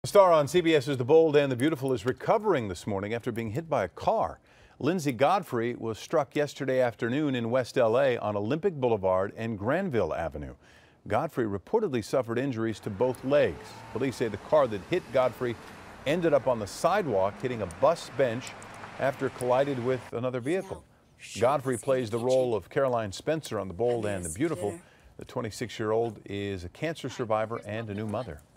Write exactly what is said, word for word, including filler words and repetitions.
Star on CBS's The Bold and the Beautiful is recovering this morning after being hit by a car. Lindsay Godfrey was struck yesterday afternoon in West L A on Olympic Boulevard and Granville Avenue. Godfrey reportedly suffered injuries to both legs. Police say the car that hit Godfrey ended up on the sidewalk, hitting a bus bench after it collided with another vehicle. Godfrey plays the role of Caroline Spencer on The Bold and the Beautiful. The twenty-six-year-old is a cancer survivor and a new mother.